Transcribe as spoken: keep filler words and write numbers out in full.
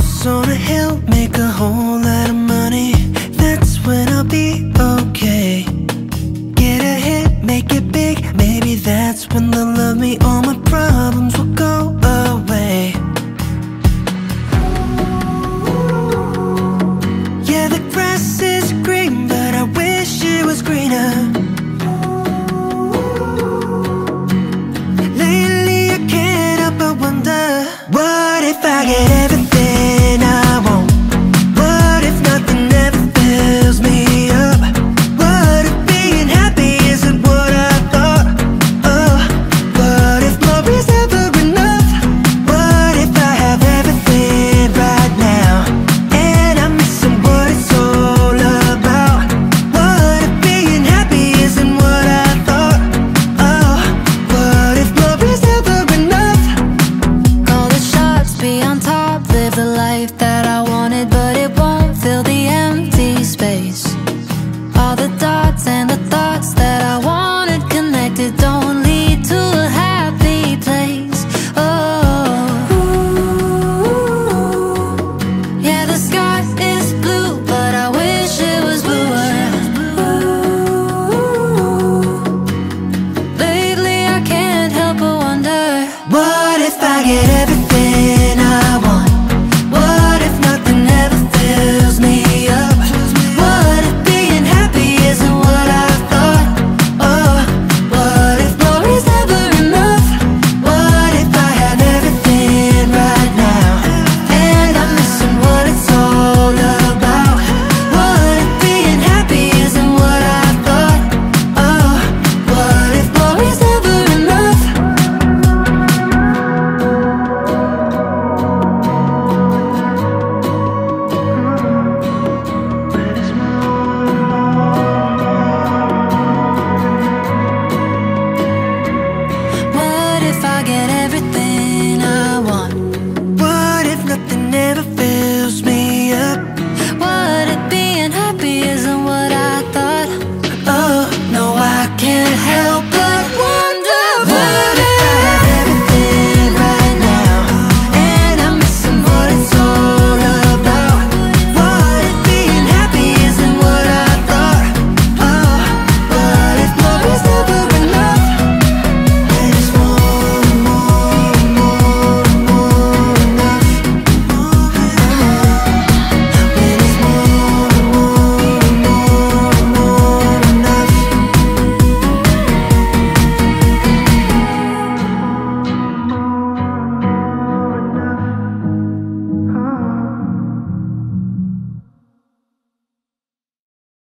House on a hill, make a whole lot of money. That's when I'll be okay. Get a hit, make it big. Maybe that's when they'll love me. All my problems will go away. Yeah, the grass is green, but I wish it was greener. Lately I can't help but wonder, what if I get everything I want? What if nothing ever fills me up? What if being happy isn't what I thought? Oh, what if more is ever enough? What if I have everything right now and I'm missing what it's all about? What if being happy isn't what I thought? Oh, what if more is ever enough? Call the shots, be on top, live the life that I